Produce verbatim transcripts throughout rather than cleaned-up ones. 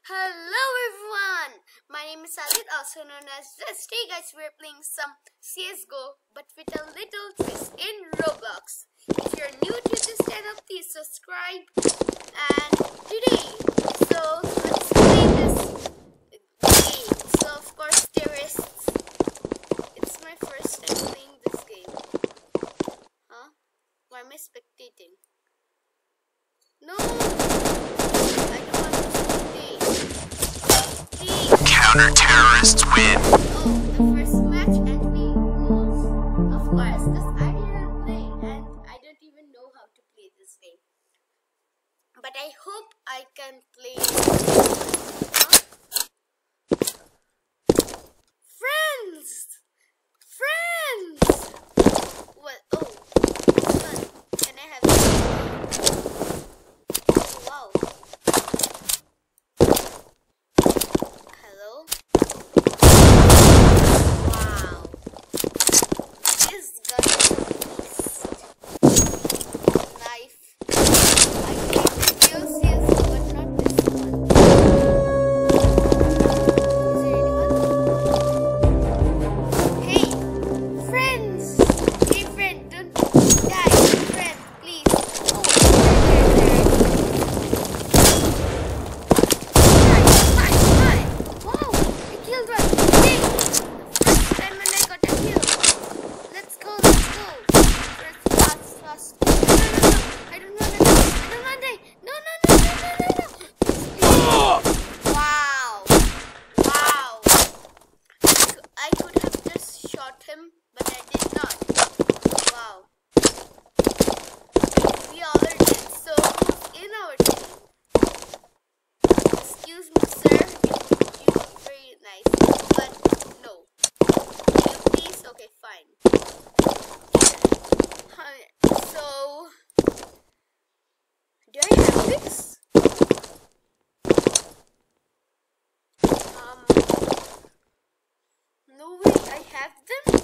Hello everyone, my name is Alit, also known as This. Today guys, we're playing some C S G O but with a little twist in Roblox. If you're new to this channel, please subscribe. And today, so let's play this game. So of course terrorists, it's my first time playing this game. Huh? Why am I spectating? No! I don't want to spectate. Please. Counter-terrorists win. Oh, the first match and we lose. Of course, because I didn't play and I don't even know how to play this game. But I hope I can play it. Huh? Friends! Friends! What? Oh, this one. Can I have this? Oh, wow. Hello? Wow. This gun is a beast. Knife. I can kill C S, but not this one. Is there anyone? Hey! Friends! Hey friend, don't die. Friend, please. Oh, there, there, there. Hi, hi, hi. Wow, I killed one. Hey! First time when I got a kill. Let's go, let's go. First, fast, fast. No, no, no, no. I don't wanna die. I don't wanna die. No, no, no, no, no, no, no. Please. Wow. Wow. I could, I could have just shot him, but I did not. Wow. We all are dead, so who's in our team? Excuse me, sir. You look very nice, but no. Can you please? Okay, fine. Hi, so, do I have this? Um, no way, I have them?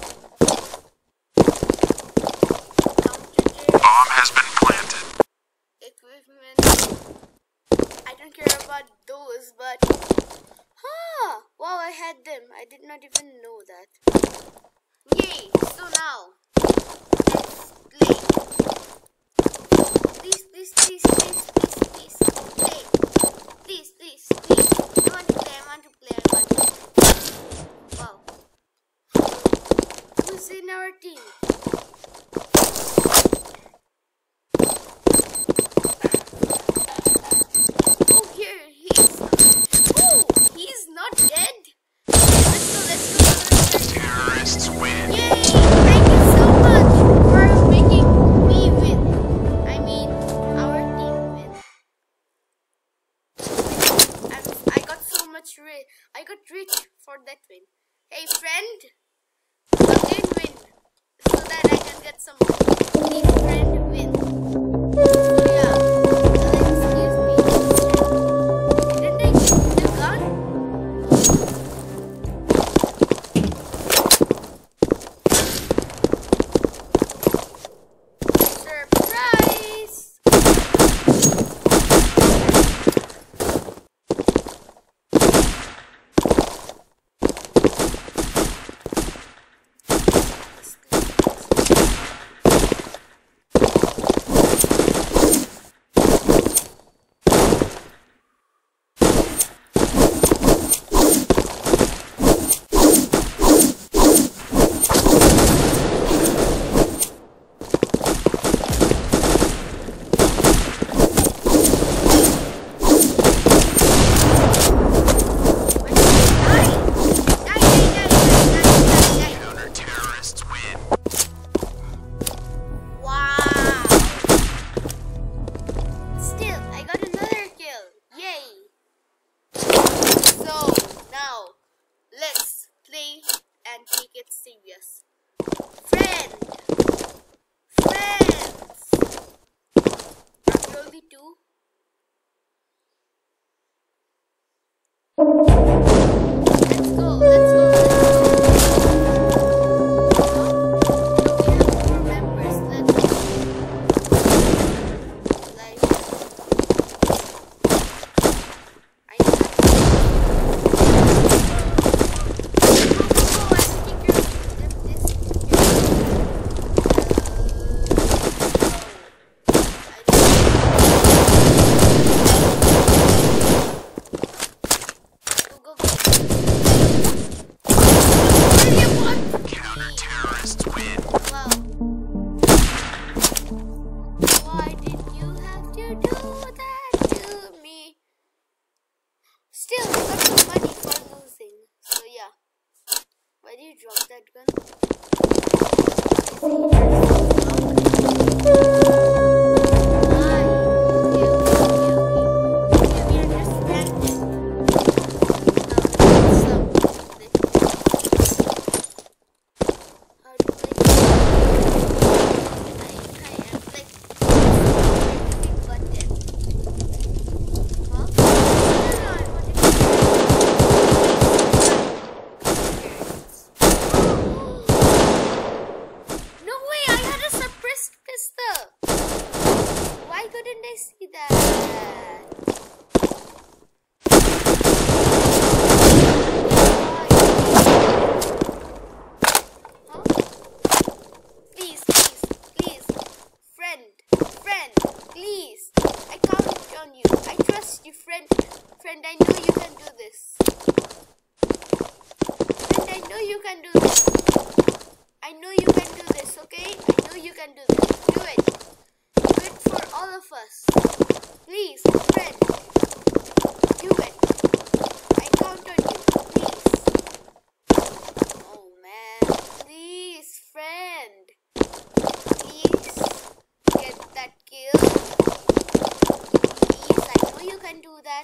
Counter-terrorist Bomb has been planted. equipment. I don't care about those, but huh? Wow, I had them. I did not even know that. Yay! So now let's play. Please, please, please, please, please, please, play. Please, please, please. I want to play. I want to play. I want to play. Wow. Who's in our team? Oh, here he is. Oh, he's not dead. Let's go, let's go. Let's go. Terrorists win. Yay! Thank you so much for making me win. I mean, our team win. I'm, I got so much rich. I got rich for that win. Hey, friend, again win, so that I can get some money. Please, friend, win. So yeah, excuse me. Didn't I get the gun? Surprise! Counter-terrorists win. Wow! Still, I got another kill. Yay! So, now, let's play and take it serious. Friend! Friends! Are we only two? Let's go, let's go, let's go. We have four members. Let's go. Like, I Still, I got some money for losing. So yeah. Why did you drop that gun? Friend, I know you can do this. Friend, I know you can do this. I know you can do this, okay? I know you can do this. Do it. Do it for all of us. Please, friend. Do it. I count on you. Please. Oh, man. Please, friend. Please. Get that kill. Please, I know you can do that.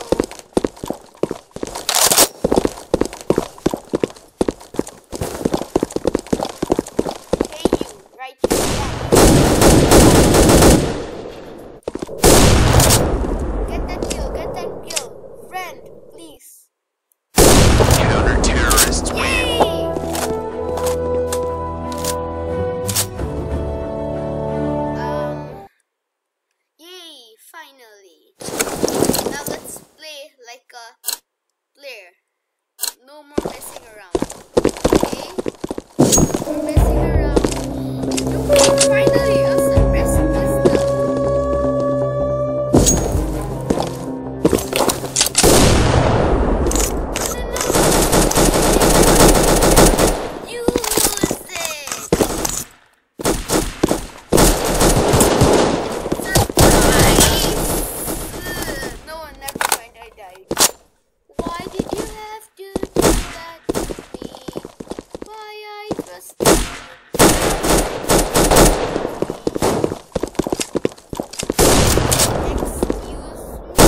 Finally. Now let's play like a player. No more messing around. Okay? No more messing around. No, finally, a suppressed pistol. Use it. Why did you have to do that to me? Why I trusted you? Excuse me?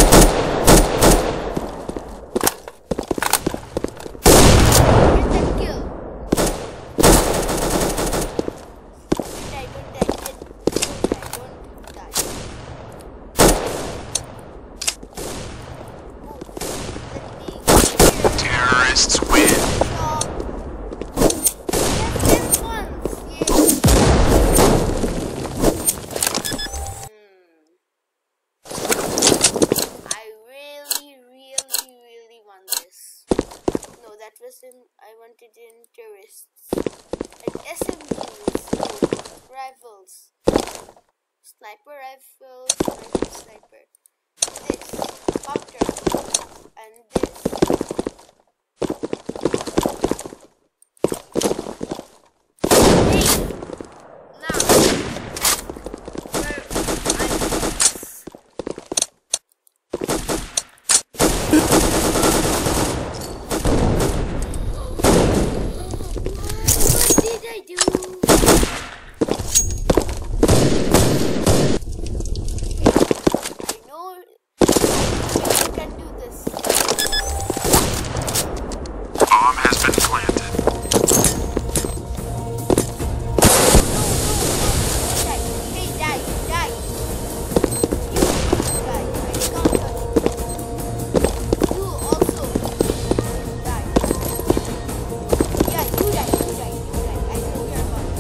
Get that kill. Don't die, don't die, don't die, don't die. Terrorists win. That wasn't, I wanted in terrorists and S M Gs, rifles, sniper rifles, sniper, sniper, this, bunker, and this. Hey, now, where I was. Bomb has been planted. Hey, die, die. You die. I can't touch you. You also die. Yeah, you die, you die, you die. I don't care about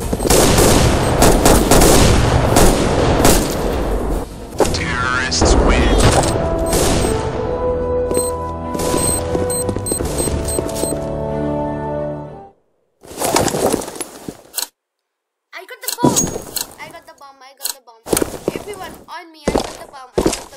you. Terrorists win. I got the bomb. I got the bomb. I got the bomb. Everyone on me. I got the bomb. I got the